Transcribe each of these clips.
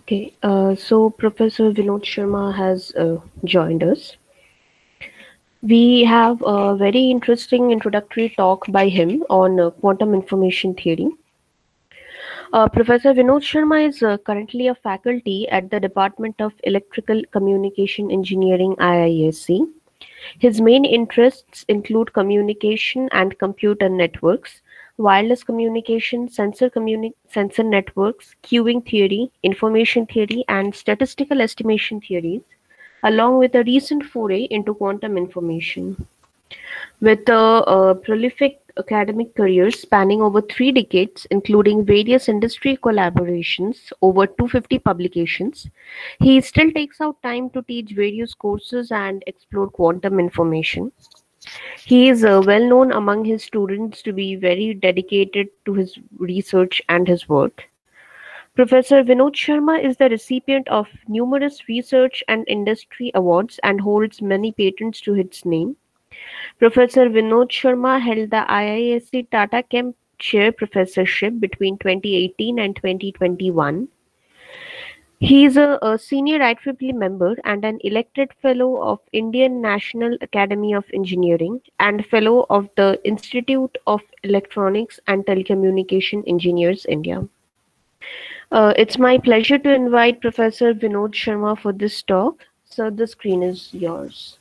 Okay, so Professor Vinod Sharma has joined us. We have a very interesting introductory talk by him on quantum information theory. Professor Vinod Sharma is currently a faculty at the Department of Electrical Communication Engineering, IISc. His main interests include communication and computer networks, wireless communication, sensor networks, queuing theory, information theory, and statistical estimation theories, along with a recent foray into quantum information. With a prolific academic career spanning over 3 decades, including various industry collaborations, over 250 publications, he still takes out time to teach various courses and explore quantum information. He is well known among his students to be very dedicated to his research and his work. Professor Vinod Sharma is the recipient of numerous research and industry awards and holds many patents to his name. Professor Vinod Sharma held the IISc Tata Chem Chair Professorship between 2018 and 2021. He is a senior IEEE member and an elected fellow of Indian National Academy of Engineering and fellow of the Institute of Electronics and Telecommunication Engineers, India. It's my pleasure to invite Professor Vinod Sharma for this talk. So the screen is yours.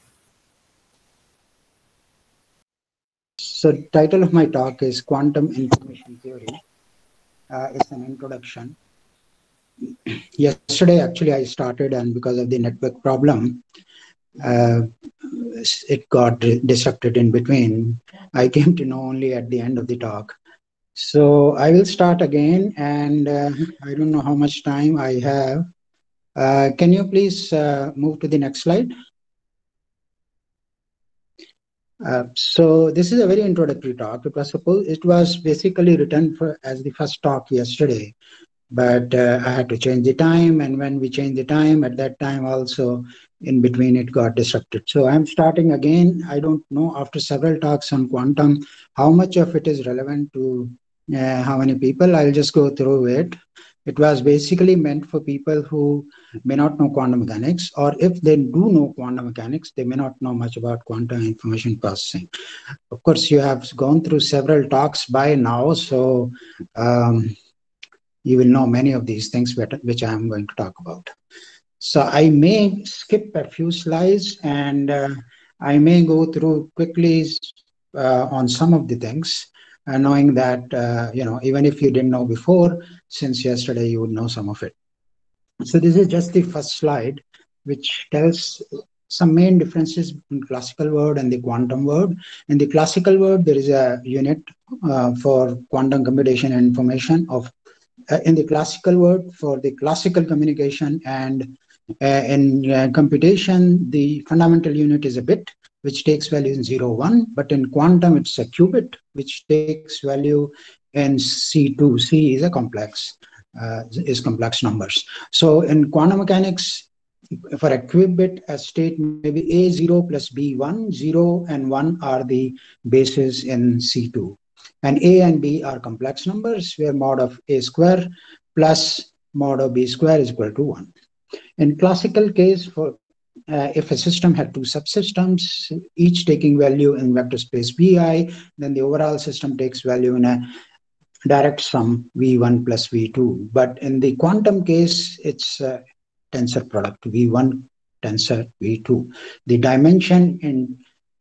So the title of my talk is Quantum Information Theory. It's an introduction. Yesterday, actually, I started, and because of the network problem, it got disrupted in between. I came to know only at the end of the talk. So I will start again, and I don't know how much time I have. Can you please move to the next slide? So this is a very introductory talk. It was basically written as the first talk yesterday, but I had to change the time, and when we changed the time, at that time also in between it got disrupted. So I'm starting again. I don't know, after several talks on quantum, how much of it is relevant to how many people. I'll just go through it. It was basically meant for people who may not know quantum mechanics, or if they do know quantum mechanics, they may not know much about quantum information processing. Of course, you have gone through several talks by now, so you will know many of these things better, which I am going to talk about. So I may skip a few slides, and I may go through quickly on some of the things, knowing that, even if you didn't know before, since yesterday, you would know some of it. So this is just the first slide, which tells some main differences between classical world and the quantum world. In the classical world, there is a unit for quantum computation and information of in the classical world for the classical communication, and in computation, the fundamental unit is a bit, which takes value in 0, 1, but in quantum, it's a qubit, which takes value in C2. C is a complex, complex numbers. So in quantum mechanics, for a qubit, a state may be A0 plus B1. 0 and 1 are the bases in C2. And A and B are complex numbers, where mod of A square plus mod of B square is equal to 1. In classical case, if a system had two subsystems, each taking value in vector space Vi, then the overall system takes value in a direct sum V1 plus V2. But in the quantum case, it's a tensor product, V1 tensor V2. The dimension in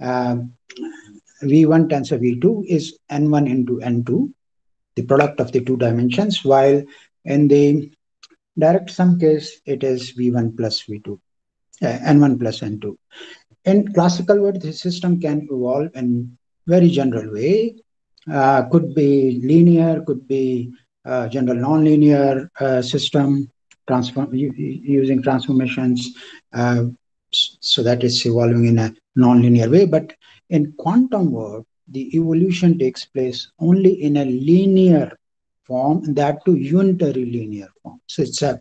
V1 tensor V2 is N1 into N2, the product of the two dimensions, while in the direct sum case, it is V1 plus V2, N1 plus N2. In classical world, the system can evolve in very general way. Could be linear, could be general nonlinear system, using transformations, so that it's evolving in a nonlinear way. But in quantum world, the evolution takes place only in a linear form, and that too unitary linear form. So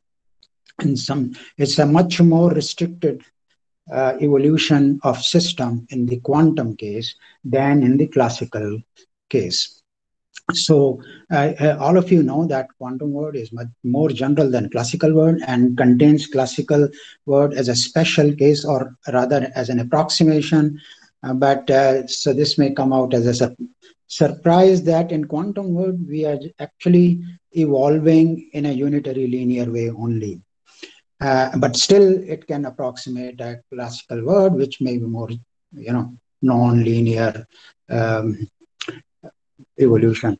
it's a much more restricted evolution of system in the quantum case than in the classical case. So all of you know that quantum word is much more general than classical word and contains classical word as a special case, or rather as an approximation. But so this may come out as a surprise that in quantum word we are actually evolving in a unitary linear way only. But still, it can approximate a classical word, which may be more, non-linear um, evolution.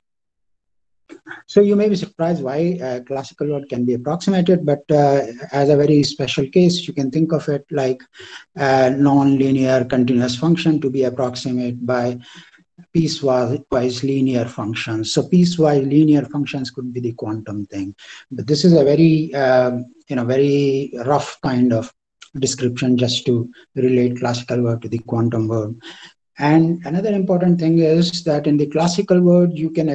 So you may be surprised why classical word can be approximated, but as a very special case, you can think of it like a non-linear continuous function to be approximated by piecewise linear functions. So piecewise linear functions could be the quantum thing, but this is a very very rough kind of description just to relate classical word to the quantum word. And another important thing is that in the classical world, you can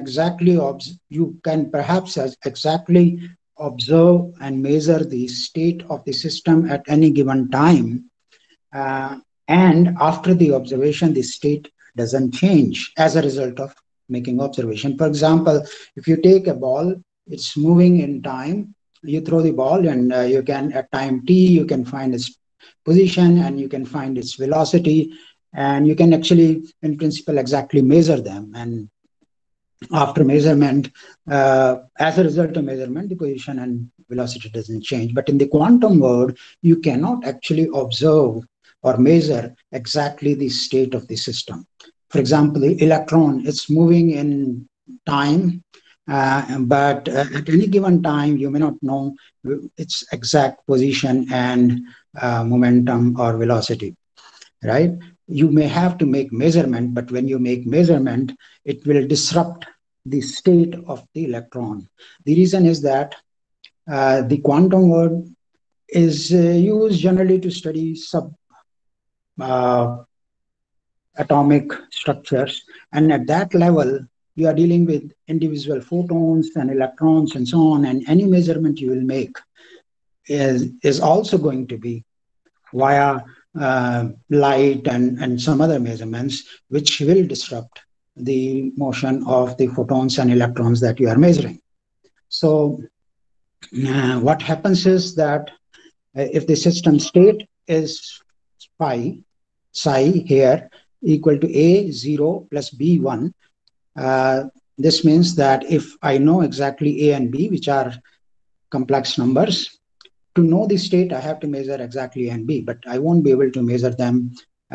perhaps exactly observe and measure the state of the system at any given time. Uh, and after the observation, the state doesn't change as a result of making observation. For example, if you take a ball, it's moving in time. You throw the ball, and you can, at time t, you can find its position and you can find its velocity, and you can actually, in principle, exactly measure them. And after measurement, as a result of measurement, the position and velocity doesn't change. But in the quantum world, you cannot actually observe or measure exactly the state of the system. For example, the electron, it's moving in time, but at any given time, you may not know its exact position and momentum or velocity, right? You may have to make measurement, but when you make measurement, it will disrupt the state of the electron. The reason is that the quantum world is used generally to study uh, atomic structures, and at that level, you are dealing with individual photons and electrons and so on, and any measurement you will make is also going to be via light and some other measurements, which will disrupt the motion of the photons and electrons that you are measuring. So what happens is that if the system state is psi here equal to A0 plus B1, this means that if I know exactly A and B, which are complex numbers, to know the state, I have to measure exactly A and B, but I won't be able to measure them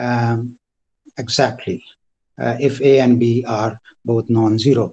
exactly if A and B are both non-zero.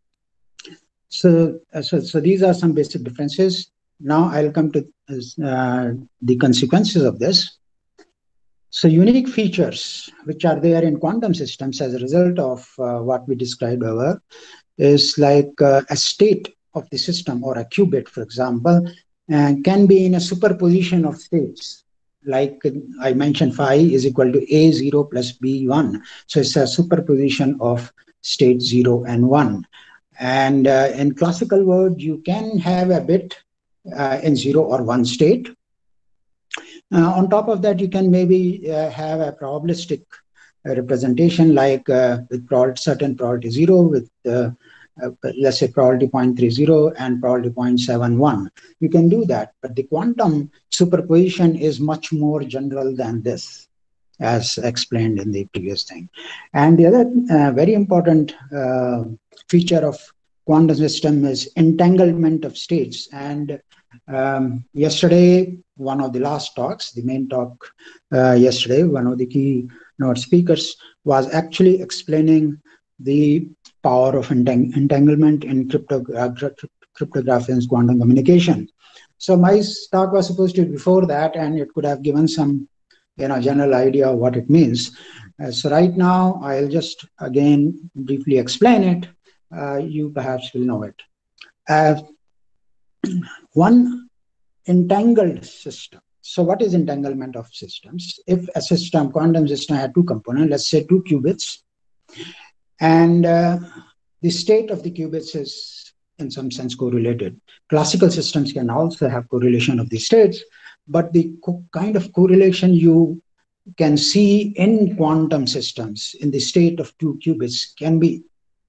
So these are some basic differences. Now I'll come to the consequences of this. So unique features which are there in quantum systems as a result of what we described above is like a state of the system, or a qubit, for example, can be in a superposition of states. Like I mentioned, phi is equal to A0 plus B1. So it's a superposition of state 0 and 1. And in classical world, you can have a bit in 0 or 1 state. On top of that, you can maybe have a probabilistic representation, like with certain probability 0, with let's say probability 0.30 and probability 0.71. You can do that, but the quantum superposition is much more general than this, as explained in the previous thing. And the other very important feature of quantum system is entanglement of states. And yesterday, one of the last talks, the main talk yesterday, one of the keynote speakers was actually explaining the power of entanglement in cryptography and quantum communication. So my talk was supposed to be before that, and it could have given some general idea of what it means. So right now, I'll just again briefly explain it. You perhaps will know it. One entangled system. So what is entanglement of systems? If a system, quantum system, had two components, let's say two qubits, and the state of the qubits is in some sense correlated. Classical systems can also have correlation of the states, but the kind of correlation you can see in quantum systems in the state of two qubits can be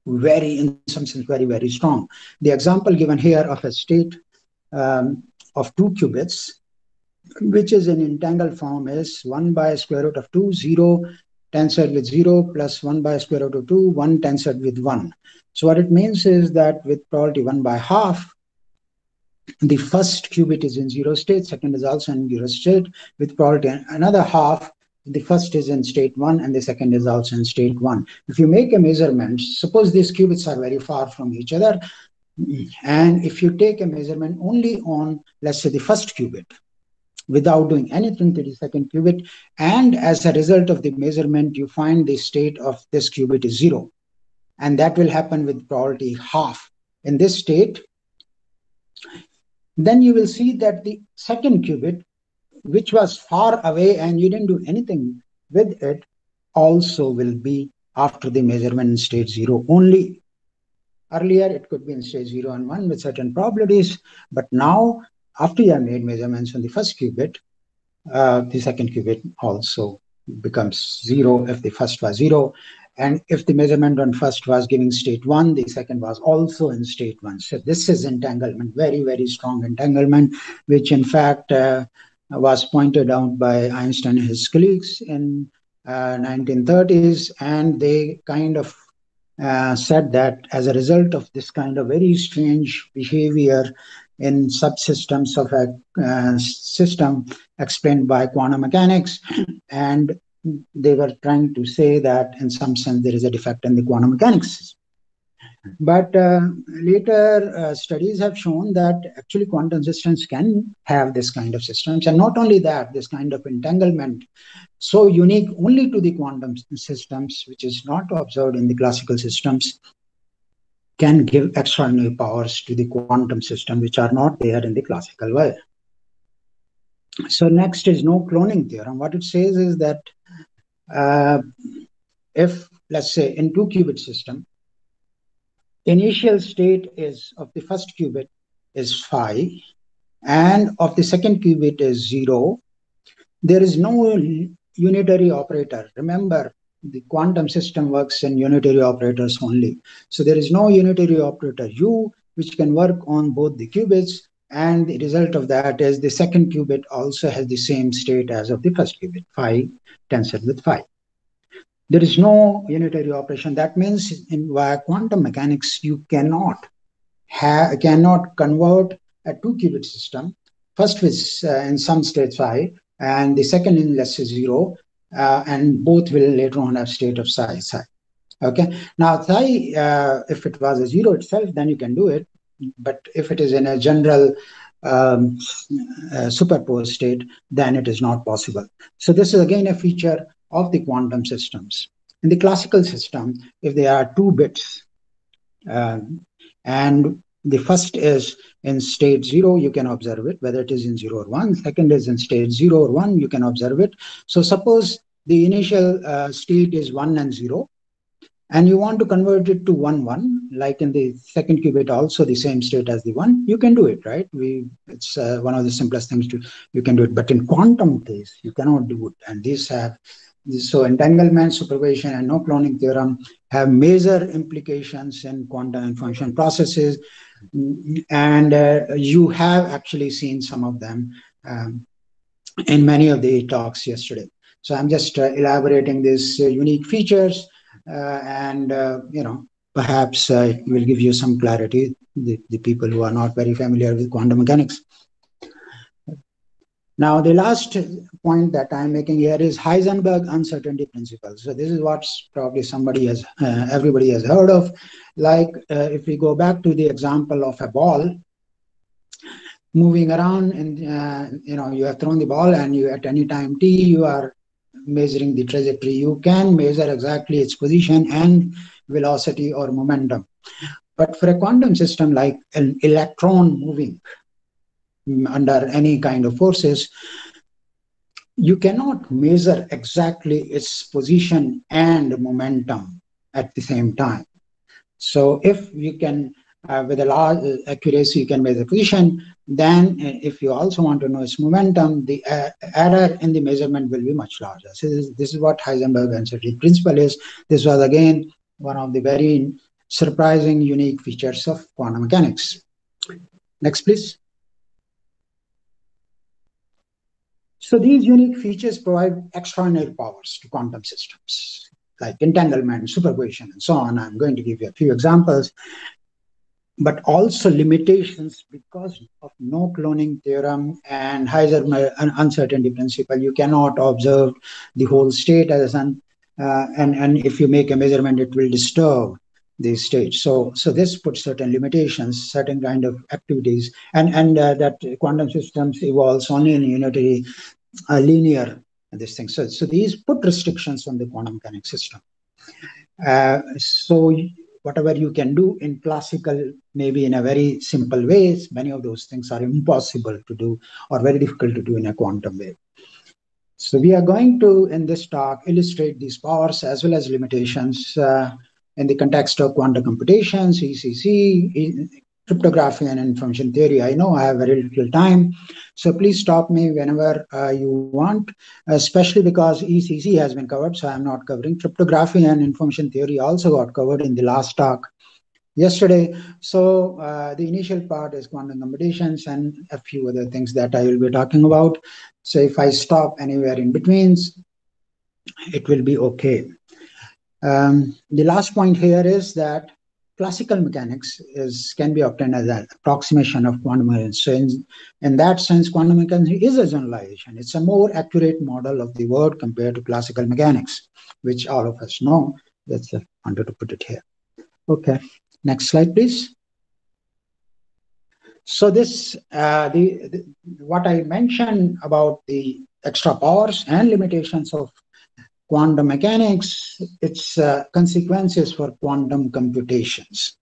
very, in some sense, very, very strong. The example given here of a state of 2 qubits, which is in entangled form, is 1 by square root of 2, 0 tensored with 0 plus 1 by square root of 2, 1 tensored with 1. So what it means is that with probability 1 by half, the first qubit is in 0 state, second is also in 0 state. With probability another half, the first is in state 1 and the second is also in state 1. If you make a measurement, suppose these qubits are very far from each other, and if you take a measurement only on, let's say, the first qubit, without doing anything to the second qubit, and as a result of the measurement, you find the state of this qubit is 0, and that will happen with probability half. In this state, then you will see that the second qubit, which was far away and you didn't do anything with it, also will be after the measurement in state 0 only. Earlier, it could be in stage 0 and 1 with certain probabilities, but now, after you have made measurements on the first qubit, the second qubit also becomes 0 if the first was 0. And if the measurement on first was giving state 1, the second was also in state 1. So this is entanglement, very, very strong entanglement, which in fact was pointed out by Einstein and his colleagues in 1930s. And they kind of said that as a result of this kind of very strange behavior in subsystems of a system explained by quantum mechanics, and they were trying to say that in some sense there is a defect in the quantum mechanics. But later studies have shown that actually quantum systems can have this kind of systems. And not only that, this kind of entanglement, so unique only to the quantum systems, which is not observed in the classical systems, can give extraordinary powers to the quantum system, which are not there in the classical way. So next is no cloning theorem. What it says is that if, let's say, in 2 qubit system, initial state is of the first qubit is phi, and of the second qubit is 0, there is no unitary operator. Remember, the quantum system works in unitary operators only. So there is no unitary operator U which can work on both the qubits, and the result of that is the second qubit also has the same state as of the first qubit, phi tensored with phi. There is no unitary operation. That means in via quantum mechanics, you cannot convert a 2 qubit system, first with in some state phi, and the second in, let's say, 0, and both will later on have state of psi. Okay. Now psi, if it was a 0 itself, then you can do it. But if it is in a general superposed state, then it is not possible. So this is again a feature of the quantum systems. In the classical system, if there are 2 bits, and the first is in state 0, you can observe it, whether it is in 0 or 1. Second is in state 0 or 1, you can observe it. So suppose the initial state is 1 and 0, and you want to convert it to 1, 1, like in the second qubit, also the same state as the 1, you can do it, right? It's one of the simplest things you can do it. But in quantum case, you cannot do it. And these have, so entanglement, superposition, and no cloning theorem have major implications in quantum information processes. And you have actually seen some of them in many of the talks yesterday. So I'm just elaborating these unique features, and perhaps it will give you some clarity, the people who are not very familiar with quantum mechanics. Now, the last point that I'm making here is Heisenberg uncertainty principle. So this is what probably everybody has heard of. Like if we go back to the example of a ball moving around, and you have thrown the ball, and you at any time t, you are measuring the trajectory. You can measure exactly its position and velocity or momentum. But for a quantum system like an electron moving under any kind of forces, you cannot measure exactly its position and momentum at the same time. So if you can, with a large accuracy, you can measure position, then if you also want to know its momentum, the error in the measurement will be much larger. So this is what Heisenberg uncertainty principle is. This was again one of the very surprising, unique features of quantum mechanics. Next, please. So these unique features provide extraordinary powers to quantum systems, like entanglement, superposition, and so on. I'm going to give you a few examples, but also limitations because of no cloning theorem and Heisenberg uncertainty principle. You cannot observe the whole state as and if you make a measurement, it will disturb the state. So this puts certain limitations, certain kind of activities, and that quantum systems evolves only in unitary linear this thing. So these put restrictions on the quantum mechanics system. So whatever you can do in classical, maybe in a very simple ways, many of those things are impossible to do or very difficult to do in a quantum way. So we are going to, in this talk, illustrate these powers as well as limitations in the context of quantum computations, ECC, cryptography, and information theory. I know I have very little time, so please stop me whenever you want, especially because ECC has been covered, so I'm not covering. Cryptography and information theory also got covered in the last talk yesterday. So the initial part is quantum computations and a few other things that I will be talking about. So if I stop anywhere in between, it will be okay. The last point here is that classical mechanics can be obtained as an approximation of quantum mechanics. So in that sense, quantum mechanics is a generalization. It's a more accurate model of the world compared to classical mechanics, which all of us know. That's I wanted to put it here. Okay, next slide, please. So this, what I mentioned about the extra powers and limitations of quantum mechanics, its consequences for quantum computations.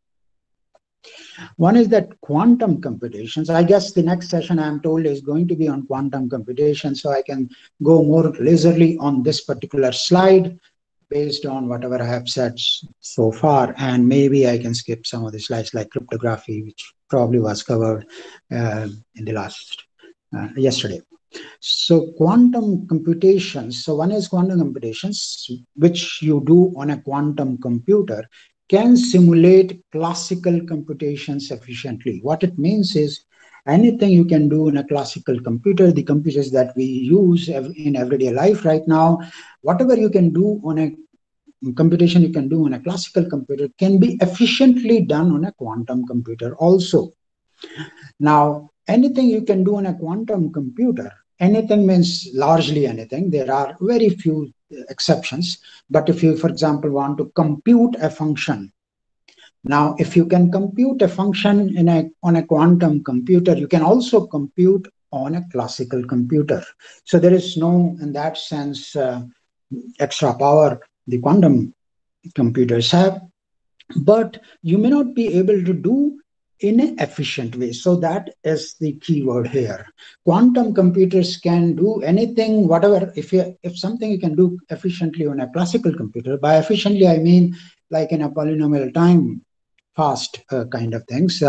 One is that quantum computations, I guess the next session I'm told is going to be on quantum computation, so I can go more leisurely on this particular slide based on whatever I have said so far, and maybe I can skip some of the slides like cryptography, which probably was covered in the last yesterday. So quantum computations, so one is quantum computations, which you do on a quantum computer, can simulate classical computations efficiently. What it means is anything you can do in a classical computer, the computers that we use in everyday life right now, whatever you can do on a computation you can do on a classical computer can be efficiently done on a quantum computer also. Now, anything you can do on a quantum computer, anything means largely anything. There are very few exceptions. But if you, for example, want to compute a function, now if you can compute a function on a quantum computer, you can also compute on a classical computer. So there is no, in that sense, extra power the quantum computers have, but you may not be able to do in an efficient way. So that is the key word here. Quantum computers can do anything, whatever. If something you can do efficiently on a classical computer, by efficiently I mean like in a polynomial time, fast kind of things.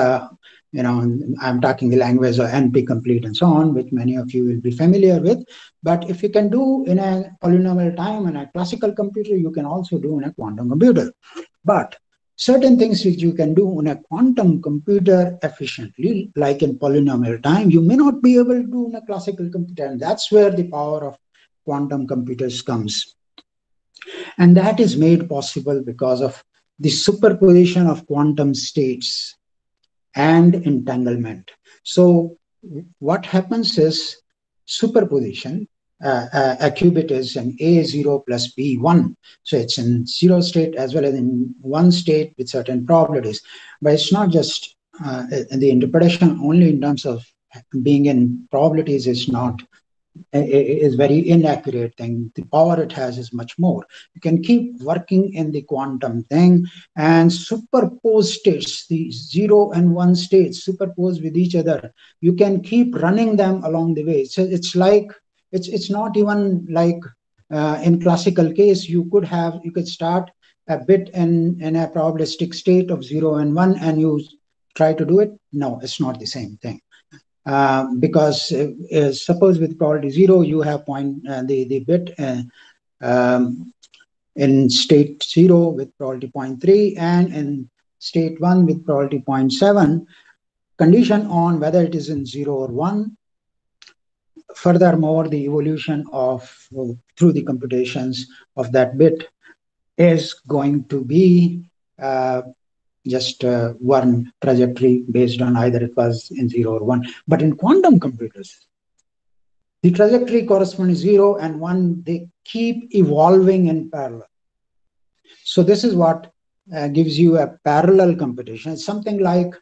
I'm talking the language of NP complete and so on, which many of you will be familiar with. But if you can do in a polynomial time in a classical computer, you can also do in a quantum computer. But certain things which you can do on a quantum computer efficiently, like in polynomial time, you may not be able to do in a classical computer. And that's where the power of quantum computers comes. And that is made possible because of the superposition of quantum states and entanglement. So what happens is superposition. A qubit is an A0 plus B1. So it's in 0 state as well as in 1 state with certain probabilities. But it's not just the interpretation only in terms of being in probabilities is not is very inaccurate thing. The power it has is much more. You can keep working in the quantum thing and superpose states, the 0 and 1 states superpose with each other. You can keep running them along the way. So it's like, it's not even like in classical case, you could start a bit in a probabilistic state of 0 and 1 and you try to do it. No, it's not the same thing. Because suppose with probability 0, you have the bit in state 0 with probability 0.3, and in state 1 with probability 0.7, condition on whether it is in 0 or 1. Furthermore, the evolution of through the computations of that bit is going to be just one trajectory based on either it was in 0 or 1. But in quantum computers, the trajectory corresponds to 0 and 1. They keep evolving in parallel. So this is what gives you a parallel computation. It's something like,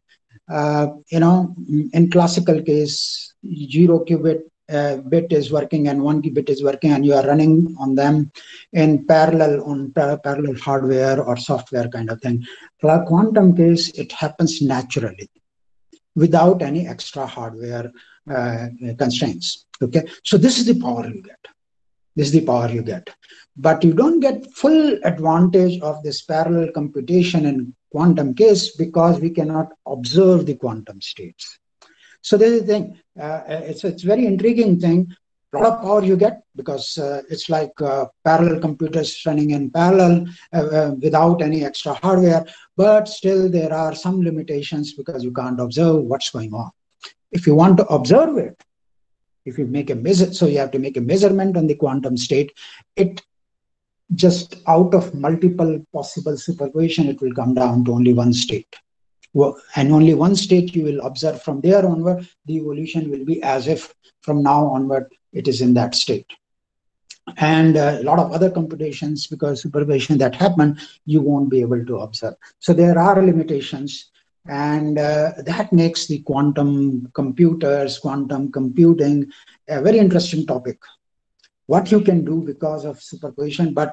in classical case, 0 qubit bit is working and 1 qubit is working, and you are running on them in parallel on parallel hardware or software kind of thing. For quantum case, it happens naturally without any extra hardware constraints. Okay, so this is the power you get. This is the power you get. But you don't get full advantage of this parallel computation in quantum case because we cannot observe the quantum states. So this is the thing. It's a very intriguing thing. A lot of power you get because it's like parallel computers running in parallel without any extra hardware. But still, there are some limitations because you can't observe what's going on. If you want to observe it, if you make a measure, so you have to make a measurement on the quantum state, it just out of multiple possible superposition, it will come down to only one state. And only one state you will observe. From there onward, the evolution will be as if from now onward, it is in that state. And a lot of other computations, because superposition that happen, you won't be able to observe. So there are limitations. And that makes the quantum computers, quantum computing, a very interesting topic. What you can do because of superposition, but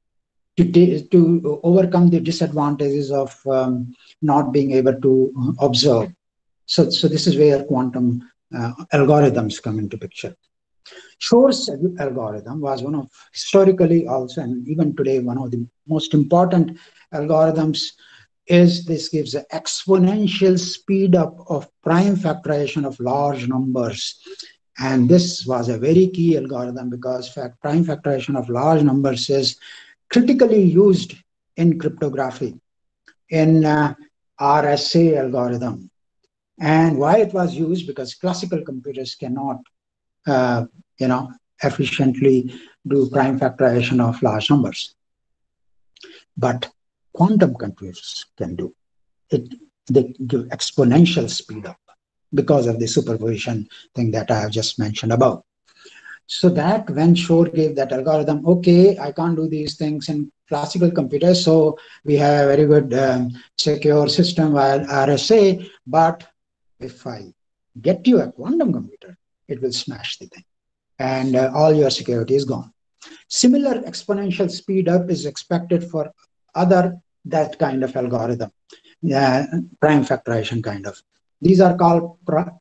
to overcome the disadvantages of not being able to observe. So this is where quantum algorithms come into picture. Shor's algorithm was one of, historically also, and even today, one of the most important algorithms. This gives an exponential speed up of prime factorization of large numbers. And this was a very key algorithm because prime factorization of large numbers is critically used in cryptography, in RSA algorithm. And why it was used? Because classical computers cannot, efficiently do prime factorization of large numbers. But quantum computers can do it. They give exponential speed up because of the superposition thing that I have just mentioned about. So that when Shor gave that algorithm, okay, I can't do these things in classical computers, so we have a very good secure system via RSA, but if I get you a quantum computer, it will smash the thing, and all your security is gone. Similar exponential speed up is expected for other that kind of algorithm, prime factorization kind of. These are called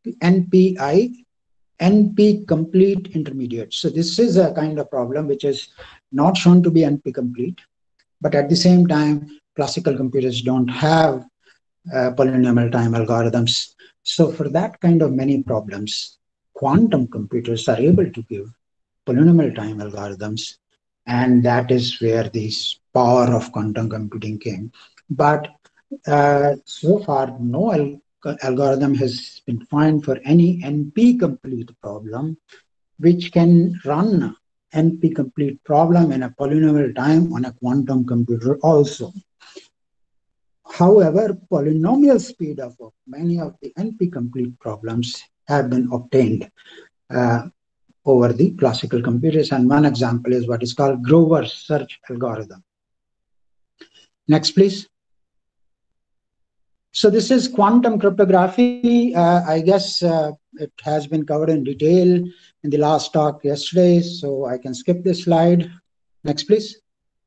NP complete intermediate. So this is a kind of problem which is not shown to be NP complete, but at the same time, classical computers don't have polynomial time algorithms. So for that kind of many problems, quantum computers are able to give polynomial time algorithms, and that is where this power of quantum computing came. But so far, no algorithm has been found for any NP complete problem which can run NP complete problem in a polynomial time on a quantum computer also. However, polynomial speed of many of the NP complete problems have been obtained over the classical computers, and one example is what is called Grover's search algorithm. Next, please. So this is quantum cryptography. I guess it has been covered in detail in the last talk yesterday, so I can skip this slide. Next, please.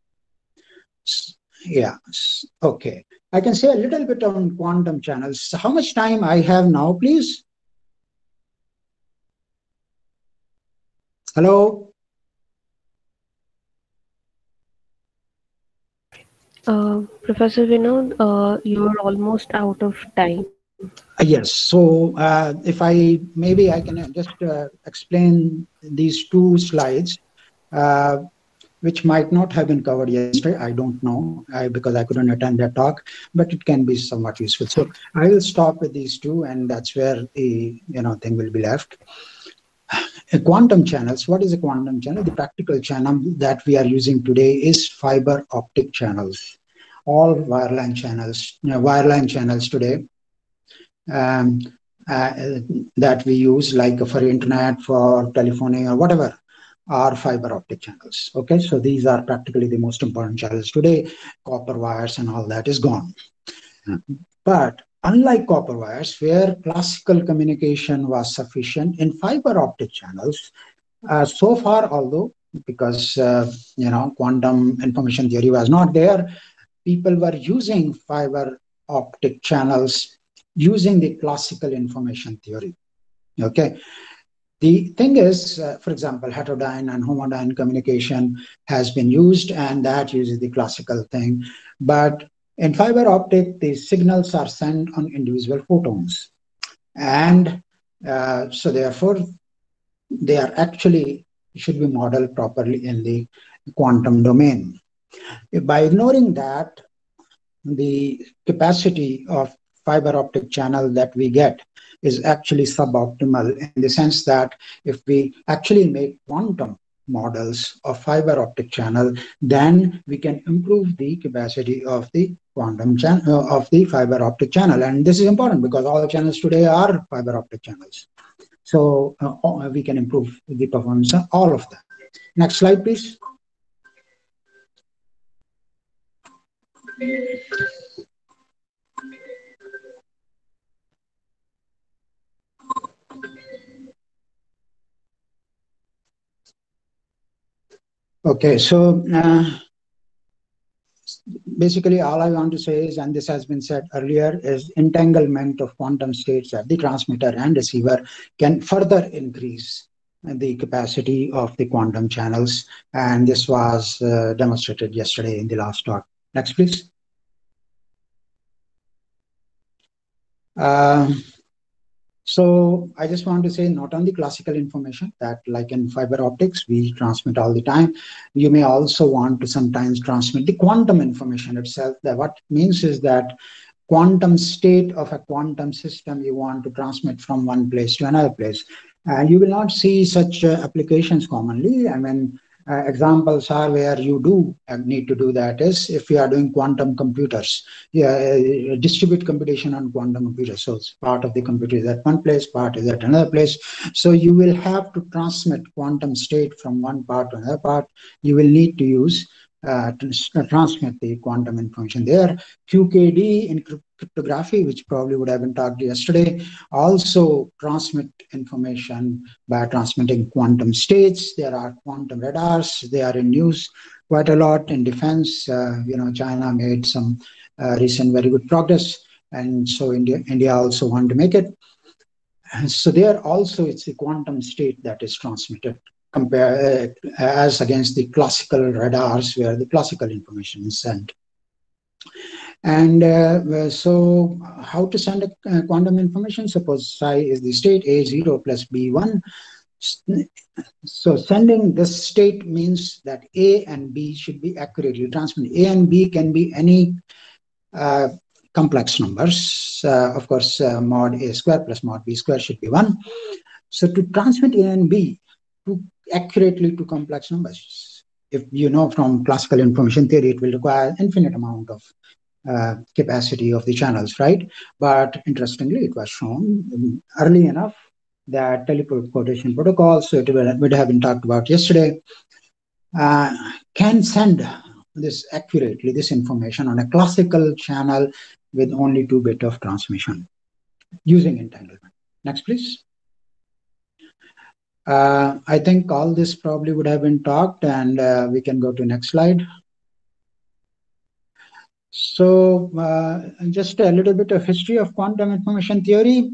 Yeah, okay. I can say a little bit on quantum channels. How much time I have now, please? Hello? Professor Vinod, you're almost out of time. Yes. So if maybe I can just explain these two slides, which might not have been covered yesterday. I don't know because I couldn't attend that talk, but it can be somewhat useful. So I will stop with these two, and that's where the thing will be left. Quantum channels. What is a quantum channel? The practical channel that we are using today is fiber optic channels. All wireline channels today um, that we use, like for internet, for telephony, or whatever, are fiber optic channels. Okay, so these are practically the most important channels today. Copper wires and all that is gone. But unlike copper wires, where classical communication was sufficient, in fiber optic channels, so far, although because quantum information theory was not there, people were using fiber optic channels using the classical information theory. Okay. The thing is, for example, heterodyne and homodyne communication has been used, and that uses the classical thing. But in fiber optic, the signals are sent on individual photons. And so therefore, they are actually should be modeled properly in the quantum domain. By ignoring that, the capacity of fiber optic channel that we get is actually suboptimal, in the sense that if we actually make quantum models of fiber optic channel, then we can improve the capacity of the quantum channel of the fiber optic channel. And this is important because all channels today are fiber optic channels. So we can improve the performance of all of them. Next slide, please. Okay, so basically all I want to say is, and this has been said earlier, is entanglement of quantum states at the transmitter and receiver can further increase the capacity of the quantum channels. And this was demonstrated yesterday in the last talk. Next, please. So I just want to say, not only classical information that, like in fiber optics, we transmit all the time. You may also want to sometimes transmit the quantum information itself. That what it means is that quantum state of a quantum system you want to transmit from one place to another place. You will not see such applications commonly. I mean, examples are where you do need to do that is if you are doing quantum computers, distribute computation on quantum computers. So it's part of the computer is at one place, part is at another place. So you will have to transmit quantum state from one part to another part. You will need to use to transmit the quantum information there. QKD in cryptography, which probably would have been talked yesterday, also transmit information by transmitting quantum states. There are quantum radars. They are in use quite a lot in defense. China made some recent very good progress, and so India also wanted to make it. And so there also it's the quantum state that is transmitted, compare as against the classical radars where the classical information is sent. And so how to send a quantum information? Suppose psi is the state A0 plus B1. So sending this state means that A and B should be accurately transmitted. A and B can be any complex numbers. Of course, mod A square plus mod B square should be 1. So to transmit A and B accurately to complex numbers, if you know from classical information theory, it will require infinite amount of capacity of the channels, right? But interestingly, it was shown early enough that teleportation protocols, so it would have been talked about yesterday, can send this accurately, this information on a classical channel with only 2 bits of transmission using entanglement. Next, please. I think all this probably would have been talked, and we can go to next slide. So just a little bit of history of quantum information theory.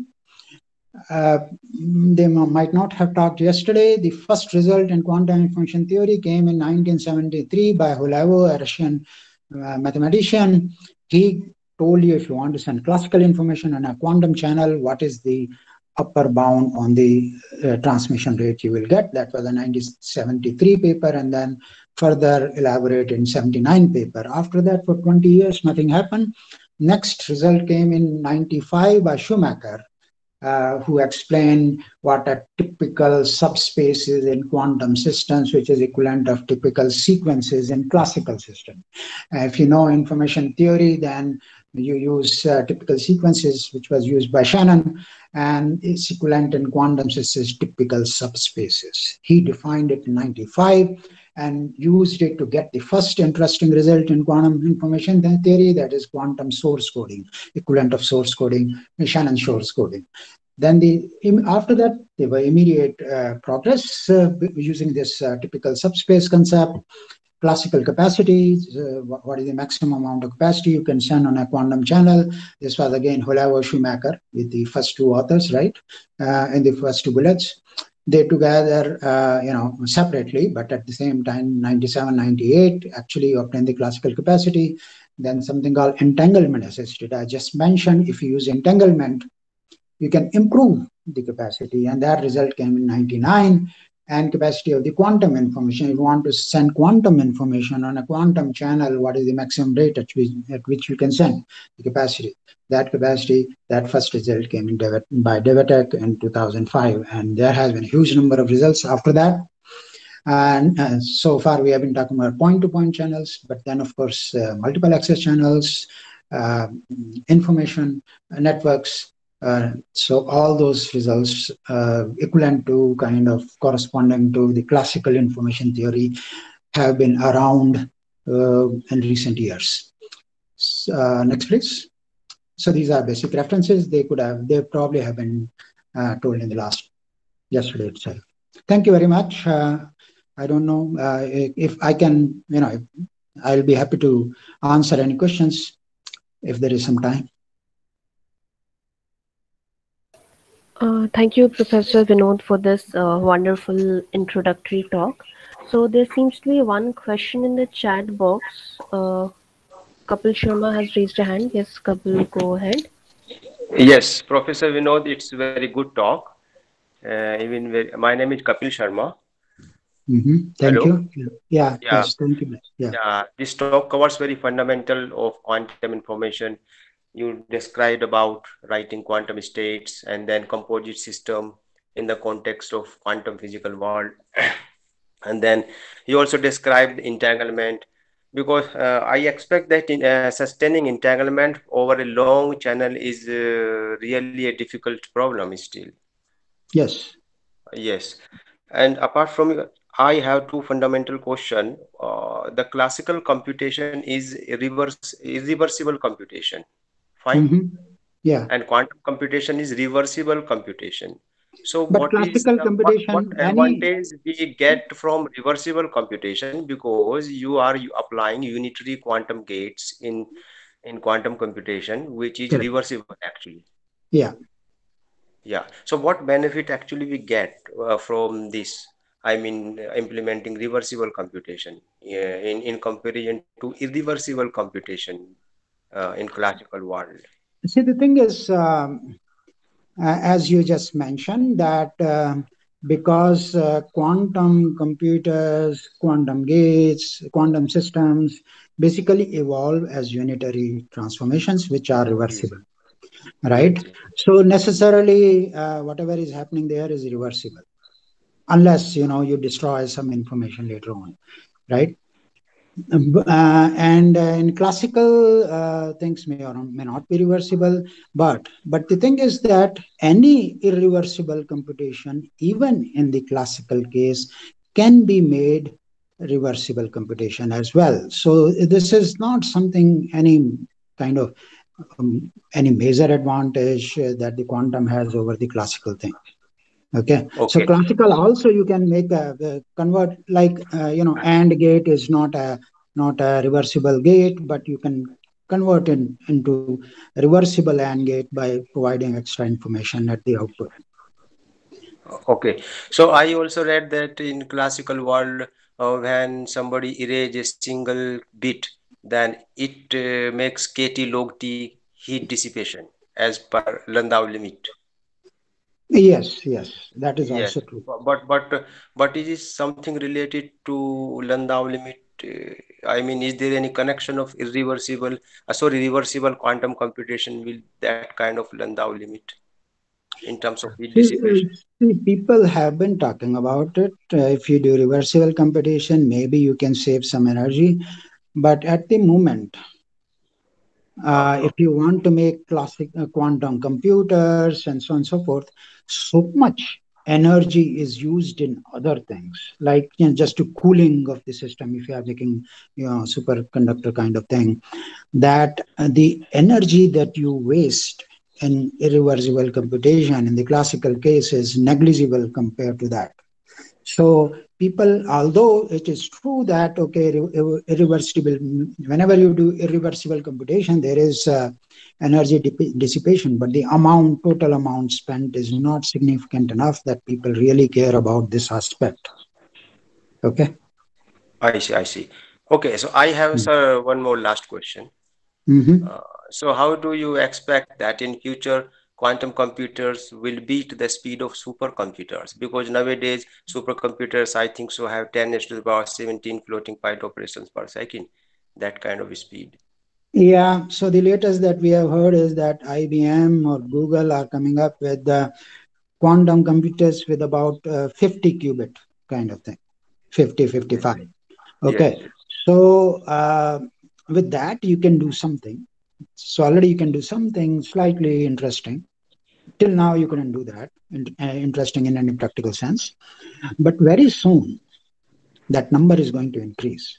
They might not have talked yesterday. The first result in quantum information theory came in 1973 by Hulavo, a Russian mathematician. He told you if you want to send classical information on a quantum channel, what is the upper bound on the transmission rate you will get. That was a 1973 paper, and then further elaborate in 79 paper. After that, for 20 years, nothing happened. Next result came in 95 by Schumacher, who explained what a typical subspace is in quantum systems, which is equivalent of typical sequences in classical system. If you know information theory, then you use typical sequences, which was used by Shannon, and it's equivalent in quantum systems, typical subspaces. He defined it in 95 and used it to get the first interesting result in quantum information theory, that is quantum source coding, equivalent of source coding, Shannon source coding. Then after that, there were immediate progress using this typical subspace concept. Classical capacity, what is the maximum amount of capacity you can send on a quantum channel. This was again Holevo Schumacher with the first two authors, right, in the first two bullets. They together, separately, but at the same time, 97, 98, actually obtained the classical capacity. Then something called entanglement assisted. I just mentioned, if you use entanglement, you can improve the capacity, and that result came in 99. And capacity of the quantum information. If you want to send quantum information on a quantum channel, what is the maximum rate at which you can send the capacity? That capacity, that first result came in by Devatek in 2005, and there has been a huge number of results after that. And so far, we have been talking about point-to-point channels, but then, of course, multiple access channels, information networks. So all those results equivalent to kind of corresponding to the classical information theory have been around in recent years. Next, please. So these are basic references. They probably have been told in the yesterday itself. Thank you very much. I don't know if I can, I'll be happy to answer any questions if there is some time. Thank you, Professor Vinod, for this wonderful introductory talk. So there seems to be one question in the chat box. Kapil Sharma has raised a hand. Yes, Kapil, go ahead. Yes, Professor Vinod, it's a very good talk. My name is Kapil Sharma. Thank Hello? you. Yeah, yes, thank you. Yeah, this talk covers very fundamental of quantum information. You described about writing quantum states and then composite system in the context of quantum physical world. And then you also described entanglement, because I expect that sustaining entanglement over a long channel is really a difficult problem still. Yes. Yes. And apart from, I have two fundamental questions. The classical computation is irreversible computation. Fine. Yeah. And quantum computation is reversible computation. So But what is classical what computation, advantage we get from reversible computation, because you are applying unitary quantum gates in quantum computation, which is correct. reversible actually. Yeah. Yeah. So what benefit actually we get from this? I mean, implementing reversible computation in comparison to irreversible computation in classical world. See, the thing is, as you just mentioned, that because quantum computers, quantum gates, quantum systems basically evolve as unitary transformations, which are Yes. reversible, right? Yes. So necessarily, whatever is happening there is reversible, unless you destroy some information later on, right? And in classical, things may or may not be reversible, but the thing is that any irreversible computation, even in the classical case, can be made reversible computation as well. So this is not something, any kind of any major advantage that the quantum has over the classical thing. Okay. So Okay. classical also you can make a convert, like AND gate is not a reversible gate, but you can convert it into a reversible AND gate by providing extra information at the output. Okay. So I also read that in classical world, when somebody erase a single bit, then it makes KT log T heat dissipation as per Landau limit. Yes, yes, that is Yes, also true. but is it something related to Landau limit? I mean, is there any connection of reversible quantum computation with that kind of Landau limit in terms of heat See, dissipation? people have been talking about it. If you do reversible computation, maybe you can save some energy. But at the moment, Uh-huh. if you want to make classic quantum computers and so on and so forth, so much energy is used in other things, like just to cooling of the system. If you are making superconductor kind of thing, that the energy that you waste in irreversible computation in the classical case is negligible compared to that. So people, although it is true that okay, irreversible, whenever you do irreversible computation, there is energy dissipation, but the total amount spent is not significant enough that people really care about this aspect. Okay. I see, I see. Okay, so I have, sir, one more last question. Mm-hmm. Uh, so how do you expect that in future quantum computers will beat the speed of supercomputers? Because nowadays supercomputers, I think so, have 10 to the power 17 floating point operations per second, that kind of speed. Yeah, so the latest that we have heard is that IBM or Google are coming up with quantum computers with about 50 qubit kind of thing, 50, Yes, 55. yes, Okay. So with that, you can do something. So already you can do something slightly interesting. Till now, you couldn't do that, interesting in any practical sense. But very soon, that number is going to increase.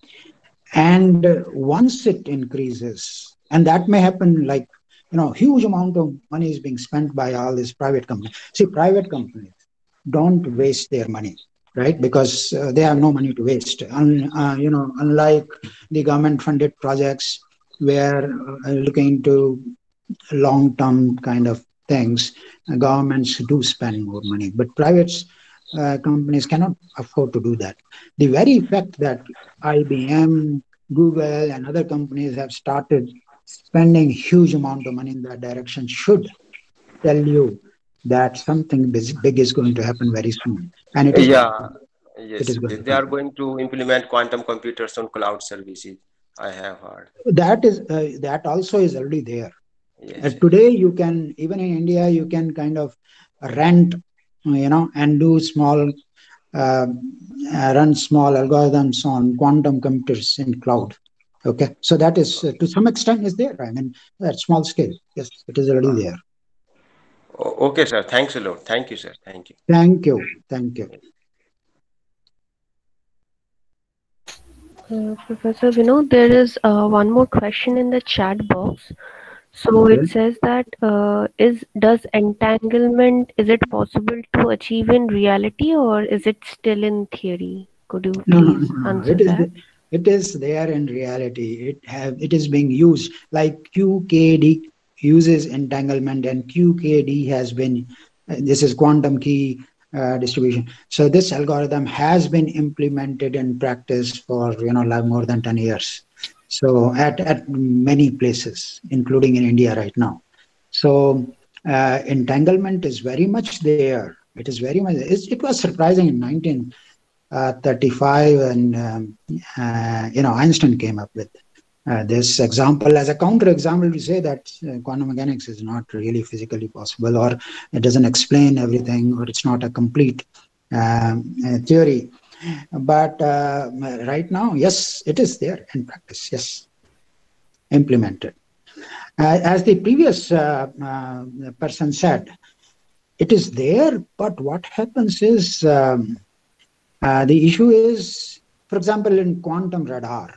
And once it increases, and that may happen like, huge amount of money is being spent by all these private companies. See, private companies don't waste their money, right? Because they have no money to waste. Unlike the government-funded projects where looking into long-term kind of things, governments do spend more money, but private companies cannot afford to do that. The very fact that IBM, Google, and other companies have started spending huge amount of money in that direction should tell you that something big is going to happen very soon, and it is going yeah, to happen. It yes, is going yes. to They are happen. going to implement quantum computers on cloud services. I have heard. That also is already there. Yes, yes. Today, you can, even in India, you can kind of rent, and do uh, run small algorithms on quantum computers in cloud. Okay, so that is to some extent is there. I mean, at small scale, yes, it is already there. Okay, sir. Thanks a lot. Thank you, sir. Thank you. Thank you, thank you. Professor Vinod, there is one more question in the chat box. So Okay. it says that does entanglement, is it possible to achieve in reality or is it still in theory? Could you No, no, please no, no. answer that? It is there in reality. It is being used like QKD uses entanglement, and QKD has been this is quantum key distribution. So this algorithm has been implemented in practice for like more than 10 years. So at many places, including in India right now. So entanglement is very much there. It is very much. It was surprising in 1935, and Einstein came up with this example as a counter example to say that quantum mechanics is not really physically possible, or it doesn't explain everything, or it's not a complete theory. But right now, yes, it is there in practice. Yes, implemented. As the previous person said, it is there, but what happens is the issue is, for example, in quantum radar,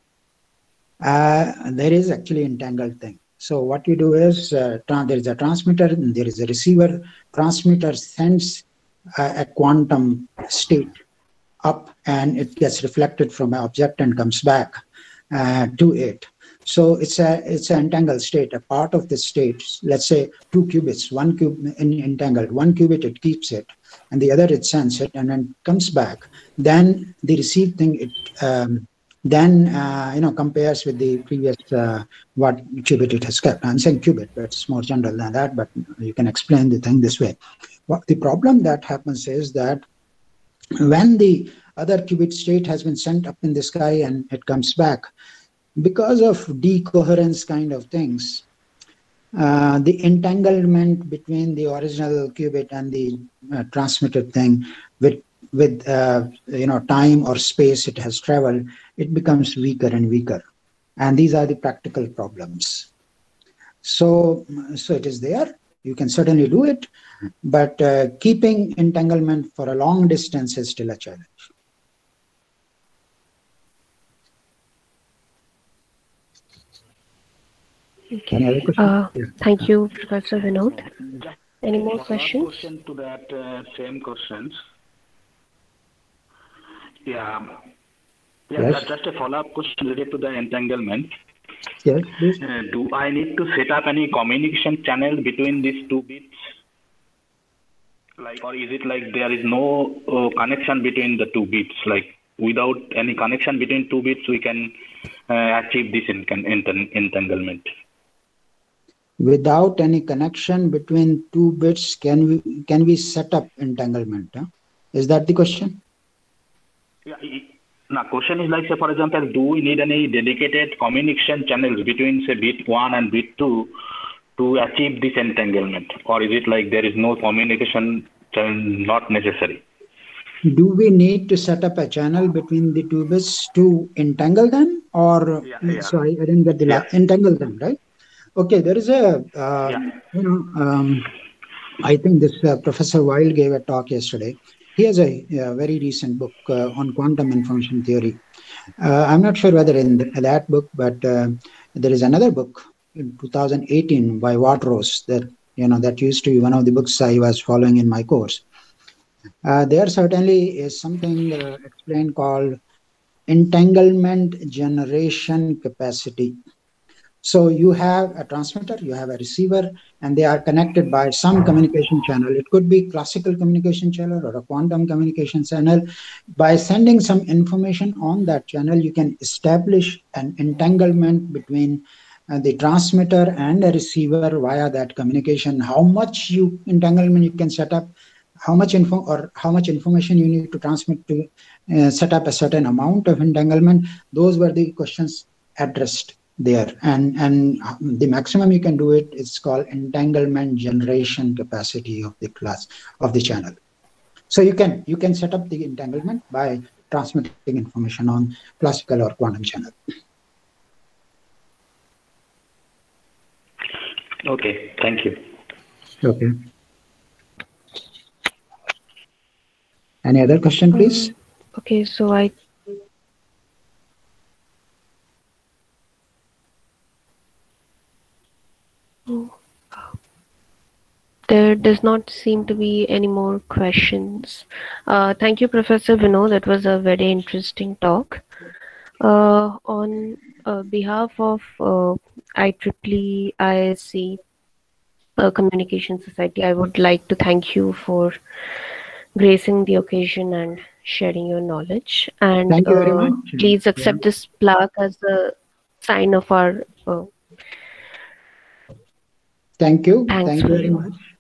there is actually entangled thing. So what you do is there is a transmitter and there is a receiver. Transmitter sends a quantum state up, and it gets reflected from an object and comes back to it. So it's an entangled state. A part of the state, let's say 2 qubits, one entangled, 1 qubit it keeps it, and the other it sends it and then comes back. Then the received thing it then compares with the previous what qubit it has kept. I'm saying qubit, but it's more general than that, but you can explain the thing this way. What the problem that happens is that when the other qubit state has been sent up in the sky and it comes back, because of decoherence kind of things, the entanglement between the original qubit and the transmitted thing with time or space it has traveled, it becomes weaker and weaker. And these are the practical problems. So it is there. You can certainly do it, but keeping entanglement for a long distance is still a challenge. Okay. Any other questions? Thank you, Professor Vinod. Any more questions? Question to that same questions. Yeah. Yes. Just a follow-up question related to the entanglement. Yes, please. Do I need to set up any communication channel between these two bits? Or is it like there is no connection between the two bits? Like without any connection between two bits, we can achieve this entanglement. Without any connection between two bits, can we set up entanglement? Huh? Is that the question? Yeah. Now, question is like, say, for example, do we need any dedicated communication channels between, say, bit 1 and bit 2 to achieve this entanglement? Or is it like there is no communication channel not necessary? Do we need to set up a channel between the two bits to entangle them? Or, sorry, I didn't get the entangle them, right? Okay, there is a, I think this Professor Weil gave a talk yesterday. He has a very recent book on quantum information theory. I'm not sure whether in that book, but there is another book in 2018 by Watrous that used to be one of the books I was following in my course. There certainly is something explained called entanglement generation capacity. So you have a transmitter, you have a receiver, and they are connected by some communication channel. It could be classical communication channel or a quantum communication channel. By sending some information on that channel, you can establish an entanglement between the transmitter and the receiver via that communication. How much entanglement you can set up, how much information you need to transmit to set up a certain amount of entanglement, those were the questions addressed there, and the maximum you can do it is called entanglement generation capacity of the channel. So you can set up the entanglement by transmitting information on classical or quantum channel. Okay, thank you. Okay. Any other question, please? Okay, so there does not seem to be any more questions. Thank you, Professor Vinod. That was a very interesting talk. On behalf of IEEE ISC Communication Society, I would like to thank you for gracing the occasion and sharing your knowledge. And thank you very much. Please accept this plaque as a sign of our thank you. Thanks Thank you very much.